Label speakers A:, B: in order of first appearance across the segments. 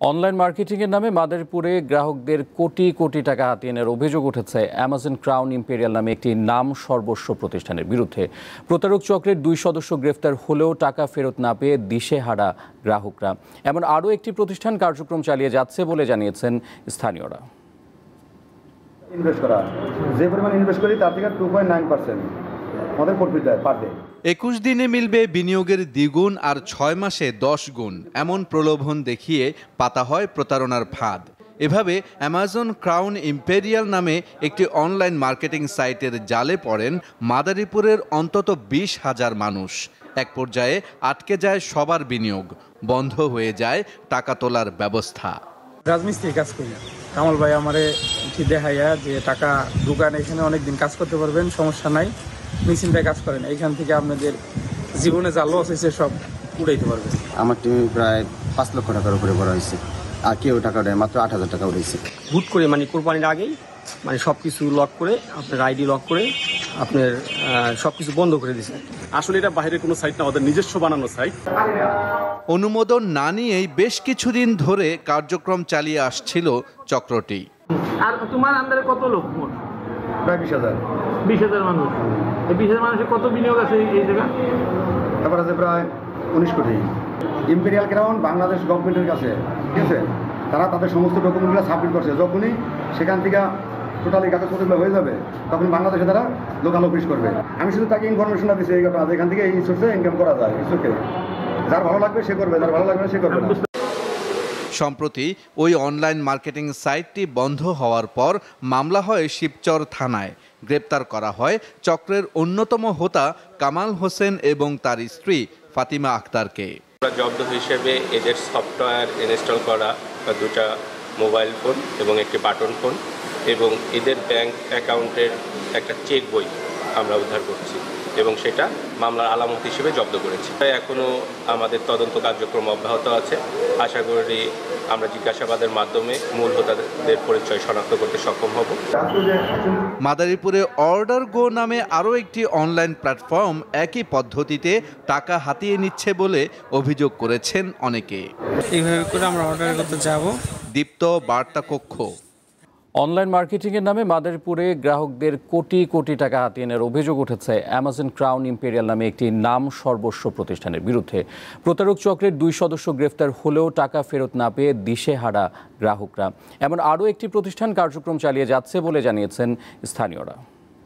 A: Online মার্কেটিংয়ের নামে মাদারীপুরে গ্রাহকদের কোটি কোটি টাকা হাতিয়ে নেওয়ার অভিযোগ উঠেছে অ্যামাজন ক্রাউন ইম্পেরিয়াল নামে একটি নাম সর্বস্ব প্রতিষ্ঠানের বিরুদ্ধে। প্রতারক চক্রের 2 সদস্য গ্রেফতার হলেও টাকা ফেরত না পেয়ে দিশেহারা গ্রাহকরা। এমন আরও একটি প্রতিষ্ঠান কার্যক্রম চালিয়ে যাচ্ছে বলে জানিয়েছেন স্থানীয়রা।
B: ইনভেস্ট করা যে পরিমাণ ইনভেস্ট করি তার থেকে 2.9% আমাদের প্রফিট দেয় পার ডে।
C: 21 দিনে মিলবে বিনিয়োগের দ্বিগুণ আর 6 মাসে 10 গুণ, এমন প্রলোভন দেখিয়ে পাতা হয় প্রতারণার ফাঁদ। এভাবে অ্যামাজন ক্রাউন ইম্পেরিয়াল নামে একটি অনলাইন মার্কেটিং সাইটের জালে পড়েন মাদারীপুরের অন্তত 20,000 মানুষ। এক পর্যায়ে আটকে যায় সবার বিনিয়োগ, বন্ধ হয়ে যায় টাকা তোলার ব্যবস্থা।
D: রাজমিস্ত্রি কাজ করি, কামাল ভাই আমারে দেখাইয়া যে টাকা দোকান এখানে অনেকদিন কাজ করতে পারবেন, সমস্যা নাই, মেশিনটায় কাজ করেন, এইখান থেকে আপনাদের জীবনে যা লস হয়েছে সব উঠাইতে পারবেন।
B: আমার টিমে প্রায় 5 লক্ষ টাকার উপরে বড় হয়েছে, আর কেউ টাকা দেয় মাত্র 8,000 টাকা উঠেছে।
E: হুট করে কোরবানির আগেই সব কিছু লক করে, আপনার আইডি লক করে আপনার সব কিছু বন্ধ করে দিয়েছে।
F: আসলে এটা বাইরের কোনো সাইট না, আমাদের নিজস্ব বানানো সাইট।
C: অনুমোদন না নিয়েই বেশ কিছুদিন ধরে কার্যক্রম চালিয়ে আসছিল চক্রটি।
G: আর তোমার আন্ডারে কত লোক?
B: প্রায় 20,000।
G: 20,000 মানুষ। এই 20,000 মানুষের কত বিনিয়োগ আছে এই জায়গা?
B: তারপর আছে প্রায় 19 কোটি। ইম্পেরিয়াল ক্রাউন বাংলাদেশ গভর্নমেন্টের কাছে, ঠিক আছে, তারা তাদের সমস্ত ডকুমেন্টগুলো সাবমিট করছে। যখনই সেখান থেকে টোটালি কাগজপত্রগুলো হয়ে যাবে তখন বাংলাদেশে তারা লোকাল অফিস করবে। আমি শুধু তাকে ইনফরমেশনটা দিচ্ছি এই ঘটনা, এখান থেকে এই সোর্সে ইনকাম করা যায়। যার ভালো লাগবে সে করবে, যার ভালো লাগবে না সে করবে না।
C: সম্প্রতি ওই অনলাইন মার্কেটিং সাইটটি বন্ধ হওয়ার পর মামলা হয় শিবচর থানায়। গ্রেপ্তার করা হয় চক্রের অন্যতম হোতা কামাল হোসেন এবং তার স্ত্রী ফাতিমা আক্তারকে।
H: জব্দ হিসেবে এদের সফটওয়্যার ইনস্টল করা 2টা মোবাইল ফোন এবং একটি বাটন ফোন এবং এদের ব্যাংক অ্যাকাউন্টের একটা চেক বই আমরা উদ্ধার করছি এবং সেটা মামলার আলামত হিসেবে জব্দ করেছি। এখনও আমাদের তদন্ত কার্যক্রম অব্যাহত আছে। আশা করি আমরা জিজ্ঞাসাবাদের মাধ্যমে মূল হোতাদের পরিচয় শনাক্ত করতে সক্ষম হব।
C: মাদারীপুরে অর্ডার গো নামে আরও একটি অনলাইন প্ল্যাটফর্ম একই পদ্ধতিতে টাকা হাতিয়ে নিচ্ছে বলে অভিযোগ করেছেন অনেকে।
D: এইভাবে করে আমরা অর্ডার করতে যাব।
C: দীপ্ত বার্তা কক্ষ।
A: অনলাইন মার্কেটিংয়ের নামে মাদারীপুরে গ্রাহকদের কোটি কোটি টাকা হাতিয়ে নেওয়ার অভিযোগ উঠেছে অ্যামাজন ক্রাউন ইম্পেরিয়াল নামে একটি নাম সর্বস্ব প্রতিষ্ঠানের বিরুদ্ধে। প্রতারক চক্রের 2 সদস্য গ্রেফতার হলেও টাকা ফেরত না পেয়ে দিশেহারা গ্রাহকরা। এমন আরও একটি প্রতিষ্ঠান কার্যক্রম চালিয়ে যাচ্ছে বলে জানিয়েছেন স্থানীয়রা।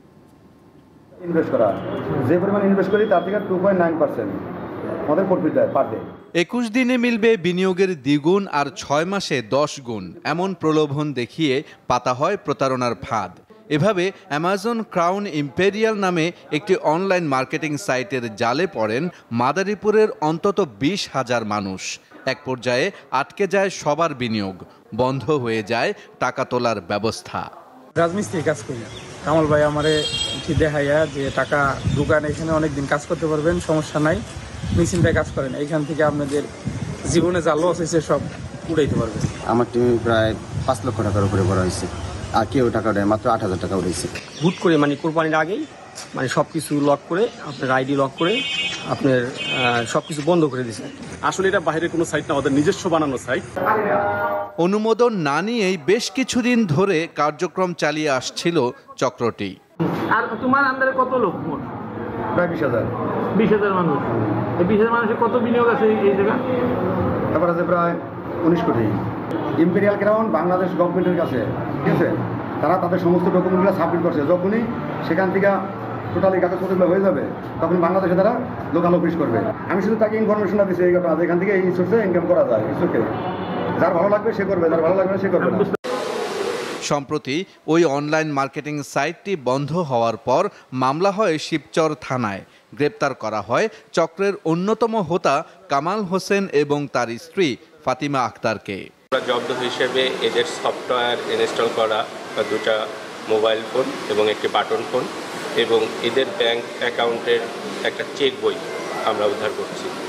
B: ইনভেস্ট করা যে পরিমাণ ইনভেস্ট করি তার থেকে 2.9% আমাদের প্রফিট দেয় পার ডে।
C: 21 দিনে মিলবে বিনিয়োগের দ্বিগুণ আর 6 মাসে 10 গুণ, এমন প্রলোভন দেখিয়ে পাতা হয় প্রতারণার ফাঁদ। এভাবে অ্যামাজন ক্রাউন ইম্পেরিয়াল নামে একটি অনলাইন মার্কেটিং সাইটের জালে পড়েন মাদারীপুরের অন্তত 20,000 মানুষ। এক পর্যায়ে আটকে যায় সবার বিনিয়োগ, বন্ধ হয়ে যায় টাকা তোলার ব্যবস্থা।
D: রাজমিস্ত্রি কাজ করি, কামাল ভাই আমারে দেখাইয়া যে টাকা দোকান এখানে অনেকদিন কাজ করতে পারবেন, সমস্যা নাই, মেশিনটায় কাজ করেন, এইখান থেকে আপনাদের জীবনে যা লস হয়েছে সব উঠাইতে পারবেন।
B: আমার টিমে প্রায় 5 লক্ষ টাকার উপরে বড় হয়েছে, আর কেউ টাকা দেয় মাত্র 8,000 টাকা উঠেছে।
E: হুট করে কোরবানির আগেই সব কিছু লক করে, আপনার আইডি লক করে আপনার সব কিছু বন্ধ করে দিয়েছে।
F: আসলে এটা বাইরের কোনো সাইট না, আমাদের নিজস্ব বানানো সাইট।
C: অনুমোদন না নিয়েই বেশ কিছুদিন ধরে কার্যক্রম চালিয়ে আসছিল চক্রটি।
G: আর তোমার আন্ডারে কত লোক?
B: প্রায় 20,000।
G: 20,000 মানুষ। এই 20,000 মানুষের কত বিনিয়োগ আছে এই জায়গা?
B: তারপর আছে প্রায় 19 কোটি। ইম্পেরিয়াল ক্রাউন বাংলাদেশ গভর্নমেন্টের কাছে, ঠিক আছে, তারা তাদের সমস্ত ডকুমেন্টগুলো সাবমিট করছে। যখনই সেখান থেকে টোটালি কাগজপত্রগুলো হয়ে যাবে তখন বাংলাদেশে তারা লোকাল অফিস করবে। আমি শুধু তাকে ইনফরমেশনটা দিচ্ছি এই ঘটনা, এখান থেকে এই সোর্সে ইনকাম করা যায়। যার ভালো লাগবে সে করবে, যার ভালো লাগবে না সে করবে না।
C: সম্প্রতি ওই অনলাইন মার্কেটিং সাইটটি বন্ধ হওয়ার পর মামলা হয় শিবচর থানায়। গ্রেপ্তার করা হয় চক্রের অন্যতম হোতা কামাল হোসেন এবং তার স্ত্রী ফাতিমা আক্তারকে।
H: জব্দ হিসেবে এদের সফটওয়্যার ইনস্টল করা 2টা মোবাইল ফোন এবং একটি বাটন ফোন এবং এদের ব্যাংক অ্যাকাউন্টের একটা চেক বই আমরা উদ্ধার করছি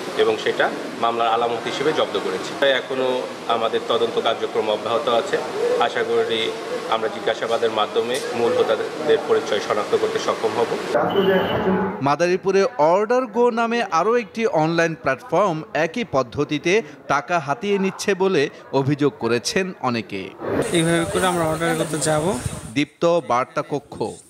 H: এবং সেটা মামলার আলামত হিসেবে জব্দ করেছি। এখনও আমাদের তদন্ত কার্যক্রম অব্যাহত আছে। আশা করি আমরা জিজ্ঞাসাবাদের মাধ্যমে মূল হোতাদের পরিচয় শনাক্ত করতে সক্ষম হব।
C: মাদারীপুরে অর্ডার গো নামে আরও একটি অনলাইন প্ল্যাটফর্ম একই পদ্ধতিতে টাকা হাতিয়ে নিচ্ছে বলে অভিযোগ করেছেন অনেকে।
I: এইভাবে করে আমরা অর্ডার করতে যাব।
C: দীপ্ত বার্তা কক্ষ।